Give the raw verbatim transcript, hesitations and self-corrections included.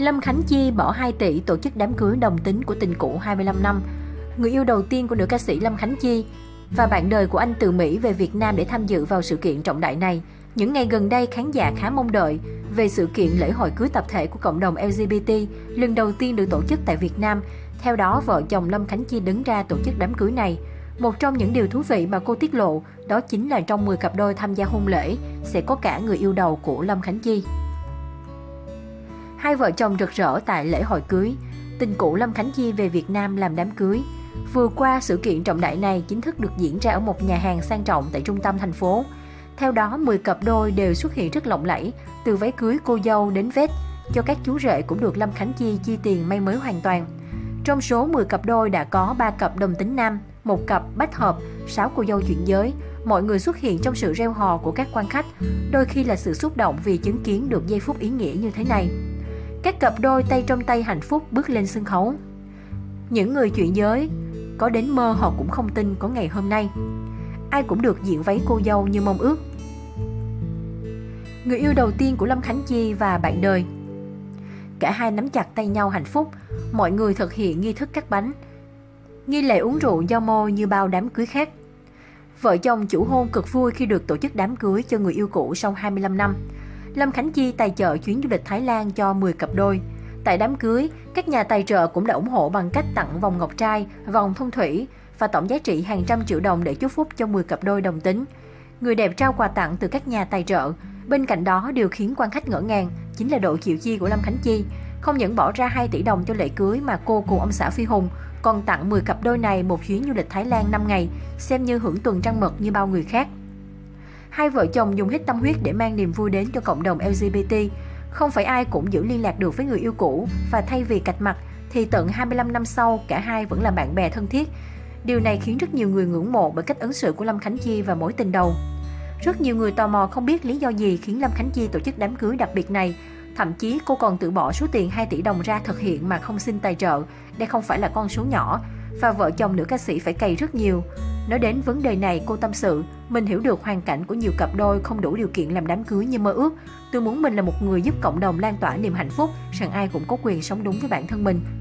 Lâm Khánh Chi bỏ hai tỷ tổ chức đám cưới đồng tính của tình cũ hai mươi lăm năm. Người yêu đầu tiên của nữ ca sĩ Lâm Khánh Chi và bạn đời của anh từ Mỹ về Việt Nam để tham dự vào sự kiện trọng đại này. Những ngày gần đây, khán giả khá mong đợi về sự kiện lễ hội cưới tập thể của cộng đồng L G B T lần đầu tiên được tổ chức tại Việt Nam. Theo đó, vợ chồng Lâm Khánh Chi đứng ra tổ chức đám cưới này. Một trong những điều thú vị mà cô tiết lộ đó chính là trong mười cặp đôi tham gia hôn lễ sẽ có cả người yêu đầu của Lâm Khánh Chi. Hai vợ chồng rực rỡ tại lễ hội cưới. Tình cũ Lâm Khánh Chi về Việt Nam làm đám cưới. Vừa qua, sự kiện trọng đại này chính thức được diễn ra ở một nhà hàng sang trọng tại trung tâm thành phố. Theo đó, mười cặp đôi đều xuất hiện rất lộng lẫy, từ váy cưới cô dâu đến vest. Cho các chú rể cũng được Lâm Khánh Chi chi tiền may mới hoàn toàn. Trong số mười cặp đôi đã có ba cặp đồng tính nam, một cặp bách hợp, sáu cô dâu chuyển giới. Mọi người xuất hiện trong sự reo hò của các quan khách, đôi khi là sự xúc động vì chứng kiến được giây phút ý nghĩa như thế này. Các cặp đôi tay trong tay hạnh phúc bước lên sân khấu. Những người chuyển giới có đến mơ họ cũng không tin có ngày hôm nay. Ai cũng được diện váy cô dâu như mong ước. Người yêu đầu tiên của Lâm Khánh Chi và bạn đời. Cả hai nắm chặt tay nhau hạnh phúc. Mọi người thực hiện nghi thức cắt bánh, nghi lễ uống rượu giao môi như bao đám cưới khác. Vợ chồng chủ hôn cực vui khi được tổ chức đám cưới cho người yêu cũ sau hai mươi lăm năm. Lâm Khánh Chi tài trợ chuyến du lịch Thái Lan cho mười cặp đôi. Tại đám cưới, các nhà tài trợ cũng đã ủng hộ bằng cách tặng vòng ngọc trai, vòng phong thủy và tổng giá trị hàng trăm triệu đồng để chúc phúc cho mười cặp đôi đồng tính. Người đẹp trao quà tặng từ các nhà tài trợ. Bên cạnh đó, điều khiến quan khách ngỡ ngàng chính là độ chịu chi của Lâm Khánh Chi. Không những bỏ ra hai tỷ đồng cho lễ cưới mà cô cùng ông xã Phi Hùng còn tặng mười cặp đôi này một chuyến du lịch Thái Lan năm ngày, xem như hưởng tuần trăng mật như bao người khác. Hai vợ chồng dùng hết tâm huyết để mang niềm vui đến cho cộng đồng L G B T. Không phải ai cũng giữ liên lạc được với người yêu cũ, và thay vì cạch mặt thì tận hai mươi lăm năm sau cả hai vẫn là bạn bè thân thiết. Điều này khiến rất nhiều người ngưỡng mộ bởi cách ứng xử của Lâm Khánh Chi và mối tình đầu. Rất nhiều người tò mò không biết lý do gì khiến Lâm Khánh Chi tổ chức đám cưới đặc biệt này. Thậm chí cô còn tự bỏ số tiền hai tỷ đồng ra thực hiện mà không xin tài trợ. Đây không phải là con số nhỏ, và vợ chồng nữ ca sĩ phải cày rất nhiều. Nói đến vấn đề này, cô tâm sự, mình hiểu được hoàn cảnh của nhiều cặp đôi không đủ điều kiện làm đám cưới như mơ ước. Tôi muốn mình là một người giúp cộng đồng lan tỏa niềm hạnh phúc, rằng ai cũng có quyền sống đúng với bản thân mình.